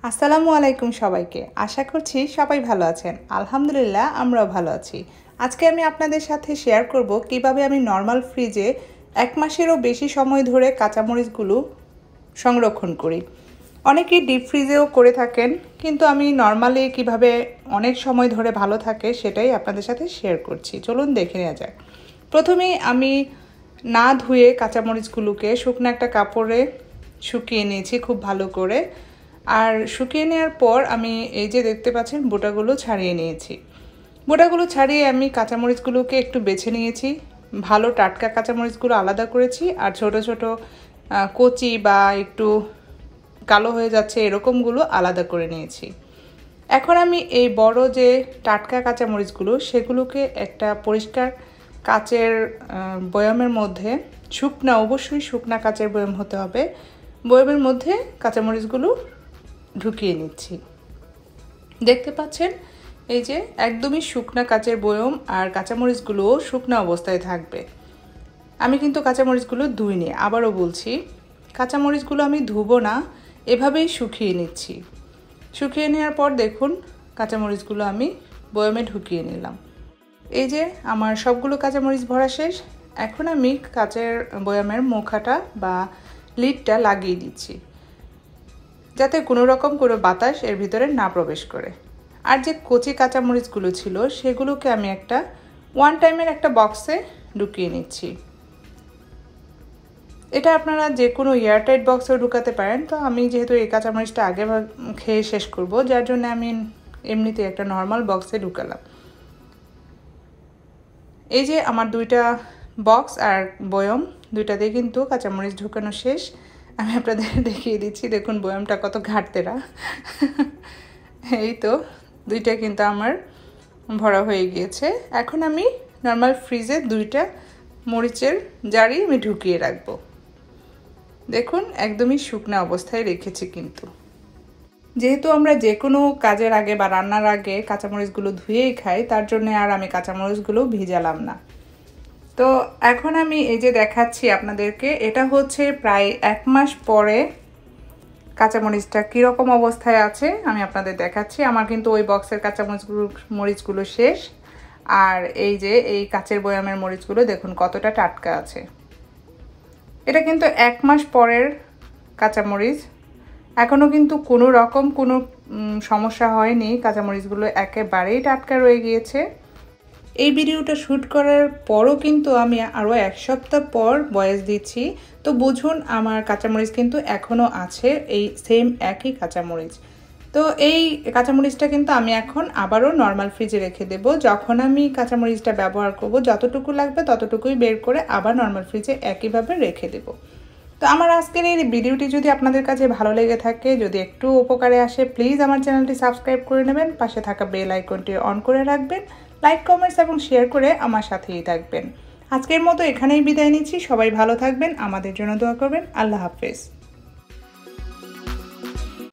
আসসালামু আলাইকুম সবাইকে। আশা করছি সবাই ভালো আছেন। আলহামদুলিল্লাহ আমরাও ভালো আছি। আজকে আমি আপনাদের সাথে শেয়ার করব কিভাবে আমি নরমাল ফ্রিজে 1 মাসেরও বেশি সময় ধরে কাঁচামরিচগুলো সংরক্ষণ করি। অনেকেই ডিপ ফ্রিজেও করে থাকেন, কিন্তু আমি নরমালি কিভাবে অনেক সময় ধরে ভালো থাকে সেটাই আপনাদের সাথে শেয়ার করছি। চলুন দেখে নেওয়া যাক। প্রথমেই আমি না ধুয়ে কাঁচামরিচগুলোকে শুকনো একটা কাপড়ে শুকিয়ে নিয়েছি খুব ভালো করে। আর শুকিয়ে নেওয়ার পর আমি এই যে দেখতে পাচ্ছেন বোটাগুলো ছাড়িয়ে নিয়েছি। বোটাগুলো ছাড়িয়ে আমি কাঁচামরিচগুলোকে একটু বেছে নিয়েছি। ভালো টাটকা কাঁচামরিচগুলো আলাদা করেছি, আর ছোট ছোট কচি বা একটু কালো হয়ে যাচ্ছে এরকমগুলো আলাদা করে নিয়েছি। এখন আমি এই বড় যে টাটকা কাঁচামরিচগুলো সেগুলোকে একটা পরিষ্কার কাচের বয়ামের মধ্যে, অবশ্যই শুকনা কাচের বয়াম হতে হবে, বয়ামের মধ্যে কাঁচামরিচগুলো ঢুকিয়ে নিচ্ছি। দেখতে পাচ্ছেন এই যে একদমই শুকনা কাচের বয়ম, আর কাঁচামরিচগুলোও শুকনো অবস্থায় থাকবে। আমি কিন্তু কাঁচামরিচগুলো ধুইনি, আবারও বলছি কাঁচামরিচগুলো আমি ধুবো না, এভাবেই শুকিয়ে নিচ্ছি। শুকিয়ে নেওয়ার পর দেখুন কাঁচামরিচগুলো আমি বয়মে ঢুকিয়ে নিলাম। এই যে আমার সবগুলো কাঁচামরিচ ভরা শেষ। এখন আমি কাচের বয়ামের মুখাটা বা লিডটা লাগিয়ে দিচ্ছি, যাতে কোনো রকম কোনো বাতাস এর ভিতরে না প্রবেশ করে। আর যে কচি কাঁচামরিচগুলো ছিল সেগুলোকে আমি একটা ওয়ান টাইমের একটা বক্সে ঢুকিয়ে নিচ্ছি। এটা আপনারা যে কোনো এয়ারটাইট বক্সেও ঢুকাতে পারেন। তো আমি যেহেতু এই কাঁচামরিচটা আগে খেয়ে শেষ করব, যার জন্য আমি এমনিতে একটা নর্মাল বক্সে ঢুকালাম। এই যে আমার দুইটা বক্স আর বয়ম দুইটাতে কিন্তু কাঁচামরিচ ঢুকানো শেষ। আমি আপনাদের দেখিয়ে দিচ্ছি, দেখুন বয়ামটা কত ঘাটতেরা। এই তো দুইটা কিন্তু আমার ভরা হয়ে গিয়েছে। এখন আমি নর্মাল ফ্রিজে দুইটা মরিচের জারি আমি ঢুকিয়ে রাখবো। দেখুন একদমই শুকনো অবস্থায় রেখেছি। কিন্তু যেহেতু আমরা যে কোনো কাজের আগে বা রান্নার আগে কাঁচামরিচগুলো ধুয়েই খাই, তার জন্য আর আমি কাঁচামরিচগুলো ভিজালাম না। তো এখন আমি এই যে দেখাচ্ছি আপনাদেরকে, এটা হচ্ছে প্রায় 1 মাস পরে কাঁচামরিচটা কীরকম অবস্থায় আছে আমি আপনাদের দেখাচ্ছি। আমার কিন্তু ওই বক্সের মরিচগুলো শেষ, আর এই যে এই কাচের বয়ামের মরিচগুলো দেখুন কতটা টাটকা আছে। এটা কিন্তু 1 মাস পরের কাঁচামরিচ, এখনও কিন্তু কোনো রকম কোনো সমস্যা হয়নি। কাঁচামরিচগুলো একেবারেই টাটকা রয়ে গিয়েছে। এই ভিডিওটা শ্যুট করার পরও কিন্তু আমি আরও 1 সপ্তাহ পর ভয়েস দিচ্ছি। তো বুঝুন আমার কাঁচামরিচ কিন্তু এখনও আছে, এই সেম একই কাঁচামরিচ। তো এই কাঁচামরিচটা কিন্তু আমি এখন আবারও নর্মাল ফ্রিজে রেখে দেব। যখন আমি কাঁচামরিচটা ব্যবহার করব যতটুকু লাগবে ততটুকুই বের করে আবার নর্মাল ফ্রিজে একইভাবে রেখে দেব। তো আমার আজকের এই ভিডিওটি যদি আপনাদের কাছে ভালো লেগে থাকে, যদি একটু উপকারে আসে, প্লিজ আমার চ্যানেলটি সাবস্ক্রাইব করে নেবেন, পাশে থাকা বেল আইকনটি অন করে রাখবেন, লাইক কমেন্টস এবং শেয়ার করে আমার সাথেই থাকবেন। আজকের মতো এখানেই বিদায় নিচ্ছি। সবাই ভালো থাকবেন, আমাদের জন্য দোয়া করবেন। আল্লাহ হাফেজ।